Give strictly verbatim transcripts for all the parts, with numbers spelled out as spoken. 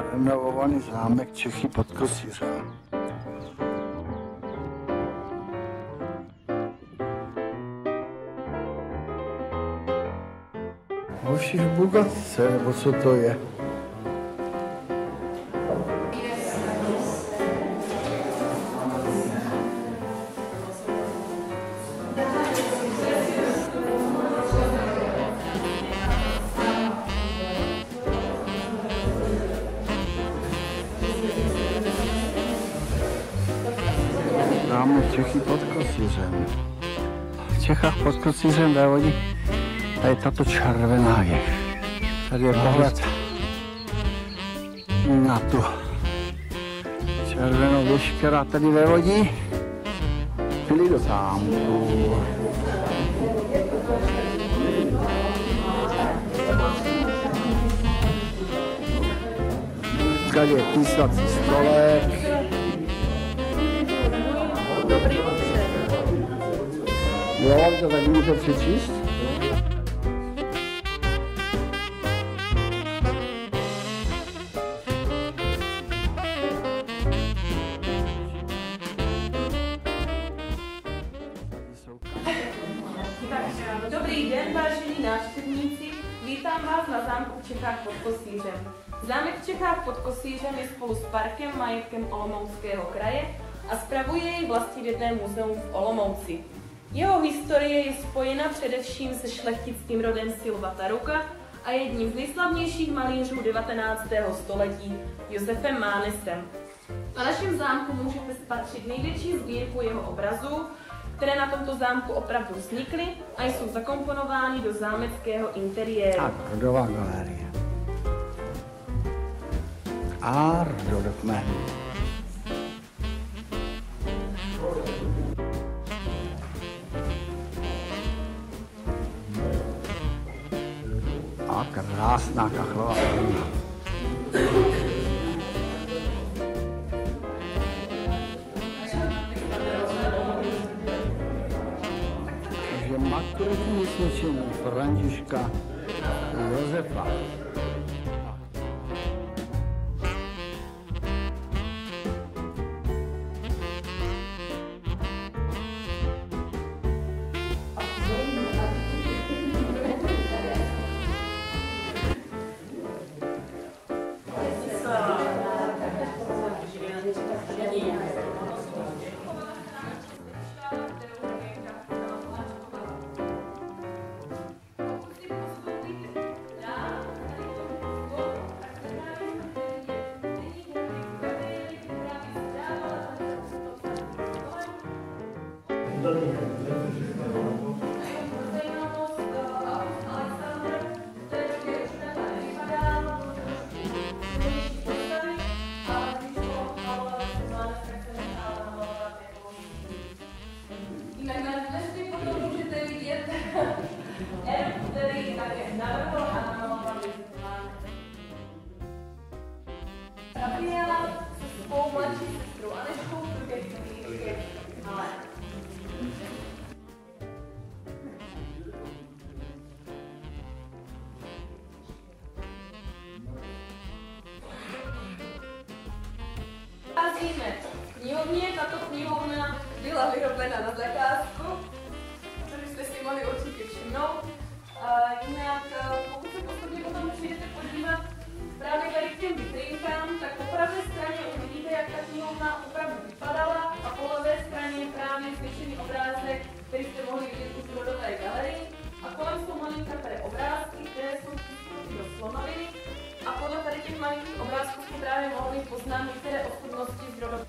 renovovaný zámek Čechy pod Kosířem. Hoši v Bugatce, nebo co to je? Zámek Čechy pod Kosířem. V Čechách pod Kosířem vévodí tady tato červená věž. Tady je pohled na tu červenou věž, která tady vévodí byli do zámku. Tady je písací stolek. Jo, to tak můžete přečíst? Dobrý den, vážení návštěvníci, vítám vás na zámku v Čechách pod Kosířem. Zámek v Čechách pod Kosířem je spolu s parkem majetkem Olomouckého kraje a spravuje jej Vlastivědné muzeum v Olomouci. Jeho historie je spojena především se šlechtickým rodem Silva Taruka a jedním z nejslavnějších malířů devatenáctého století Josefem Mánesem. Na našem zámku můžete spatřit největší sbírku jeho obrazů, které na tomto zámku opravdu vznikly a jsou zakomponovány do zámeckého interiéru. Tak, rodová galerie. A rodokmen. A krásná kachlová hrana. Takže maturitní cvičení Františka Josefa. Gabriela se svou mladší sestrou Aneškou Turkeckou je malé. Nacházíme v knihovně, tato knihovna byla vyrobena na zakázku, což jste si mohli určitě všimnout. Jinak, pokud se postupně potom přijdete podívat právě tady k těm vitrínkám, tak po pravé straně uvidíte, jak ta knihovna opravdu vypadala a po levé straně je právě zvětšený obrázek, který jste mohli vidět už v rodové galerii. A kolem jsou malinkaté obrázky, které jsou vtisknuty do slonoviny a podle tady těch malinkých obrázků jste právě mohli poznat některé osobnosti z rodové.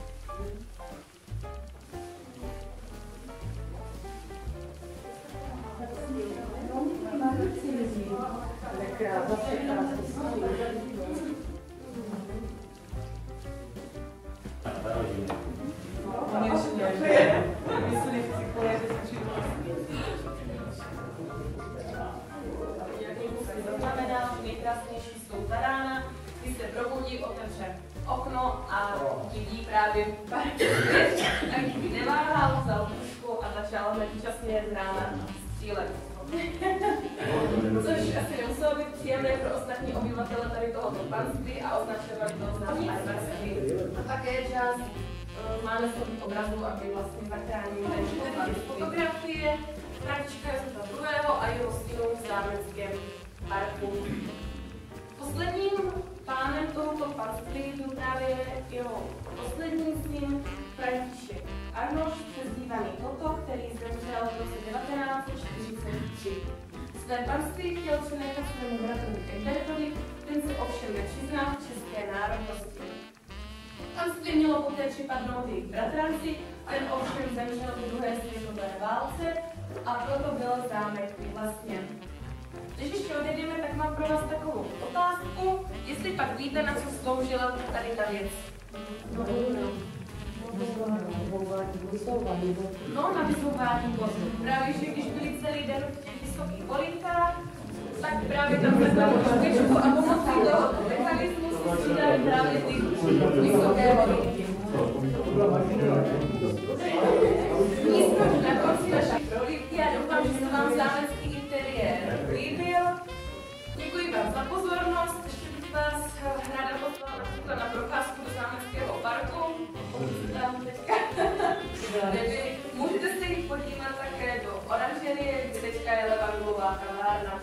Zaznamená nejkrásnější jsou ta rána, kdy se probudí, otevře okno a vidí právě parket, a kdyby neváhal, vzal pušku a začal hned z rána střílet. Což asi nemuselo být příjemné pro ostatní obyvatele. obyvatele tady tohoto panství a označovali to známí arbarství. A také část uh, máme slovní obrazů, aby vlastně zachránili tady fotografie Františka Josefa druhého. a jeho synů v zámeckém parku. Posledním pánem tohoto panství byl právě jeho poslední syn František Arnošt, přezdívaný Toto, který zemřel v roce devatenáct set čtyřicet tři. Své panství chtěl přenechat svému bratovi Egbertovi, ten se ovšem nepřiznal k české národnosti. Panství mělo poté připadnout jejich bratranci, ten ovšem zemřel v druhé světové válce a proto byl zámek vyvlastněn. Když ještě odjedeme, tak mám pro vás takovou otázku, jestli pak víte, na co sloužila tady ta věc. No, na vysouvání vod. Právě, že když byli celý den v těch vysokých holinkách, tak právě tam zakladu špičku a pomocí toho mechanismu se střídali právě ty vysoké holinky. Jsme na konci naší prohlídky. Já doufám, že se vám zámecký interiér líbil. Děkuji vám za pozornost. Ještě bych vás ráda poslala například na procházku do zámeckého parku. Tam teďka můžete se jich podívat také do oranžerie, kde teďka je levandulová kavárna.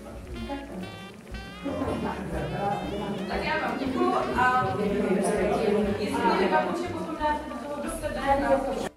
Tak já vám děkuju a jestli mi babuče potom dáte do toho do sebe